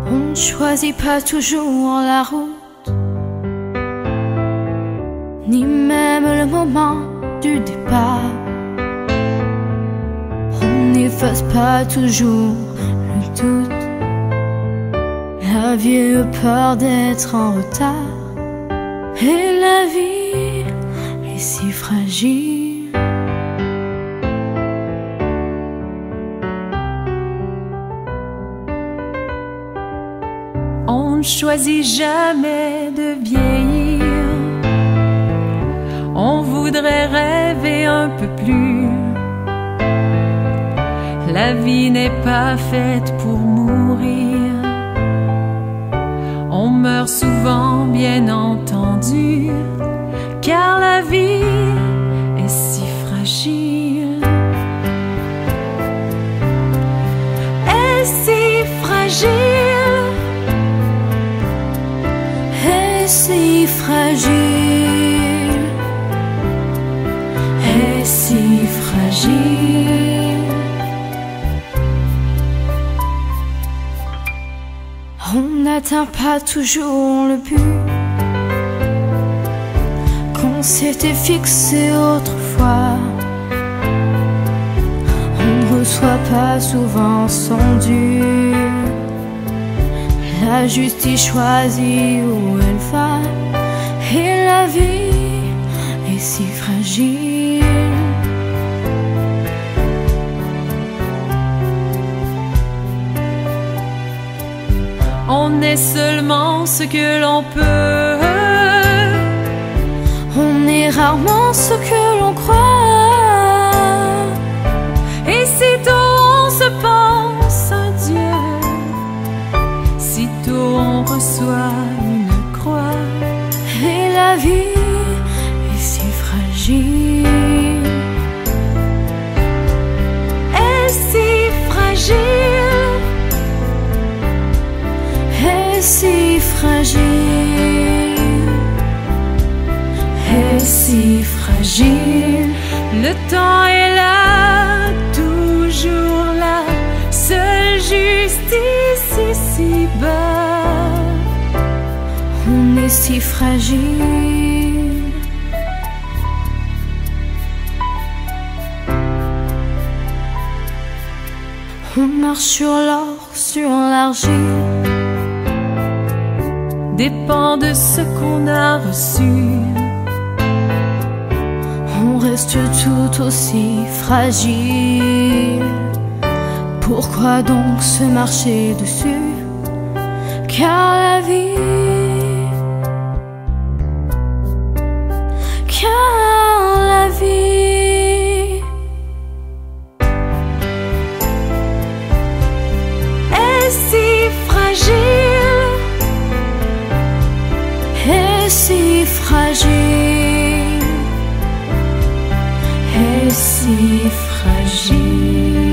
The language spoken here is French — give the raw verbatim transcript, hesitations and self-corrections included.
On ne choisit pas toujours la route, ni même le moment du départ. On n'efface pas toujours le doute. La vieille peur d'être en retard, et la vie est si fragile. On ne choisit jamais de vieillir. On voudrait rêver un peu plus. La vie n'est pas faite pour mourir. On meurt souvent, bien entendu, car la vie est si fragile. Est si fragile. Est si fragile. Est si fragile. On n'atteint pas toujours le but qu'on s'était fixé autrefois. On ne reçoit pas souvent son dû. La justice choisit où elle va, et la vie est si fragile. On est seulement ce que l'on peut. On est rarement ce que l'on croit. Et sitôt on se pense à Dieu, sitôt on reçoit une croix. Et la vie est si fragile. Est si fragile. Est si fragile. Est si fragile. Le temps est là, toujours là, seule justice ici-bas. On est si fragile. On marche sur l'or, sur l'argile. Dépend de ce qu'on a reçu. On reste tout aussi fragile. Pourquoi donc se marcher dessus? Car la vie, car la vie est si fragile. Est si fragile. Est si fragile.